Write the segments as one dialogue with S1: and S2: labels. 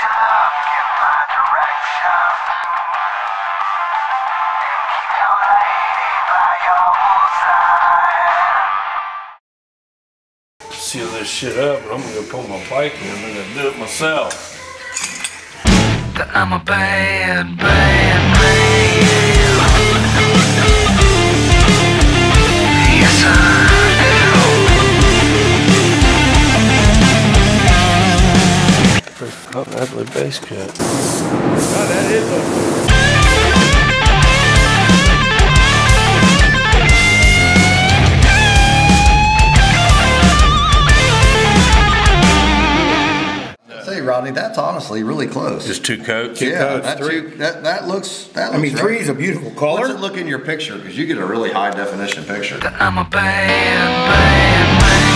S1: look in my direction and keep your lady by your side.
S2: Seal this shit up, and I'm gonna pull my bike in. I'm gonna do it myself.
S1: That I'm a bad, bad man. Yes, I
S2: Pretty ugly bass cut.
S3: God, that is ugly.
S4: Say, Rodney, that's honestly really close.
S2: Just two coats?
S4: Yeah,
S3: coats,
S4: that looks
S3: I mean,
S4: right.
S3: three is a beautiful color.
S4: What's it look in your picture? Because you get a really high definition picture.
S1: that I'm a bad, bad man.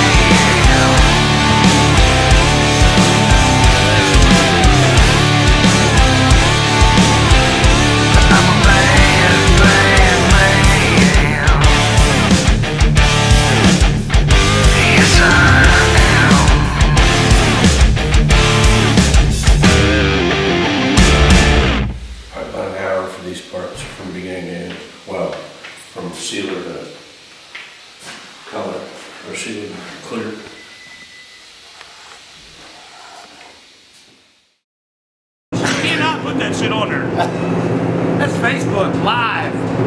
S2: From beginning to end. Well, from sealer to color, or sealer to clear.
S5: You cannot put that shit on there. That's Facebook Live.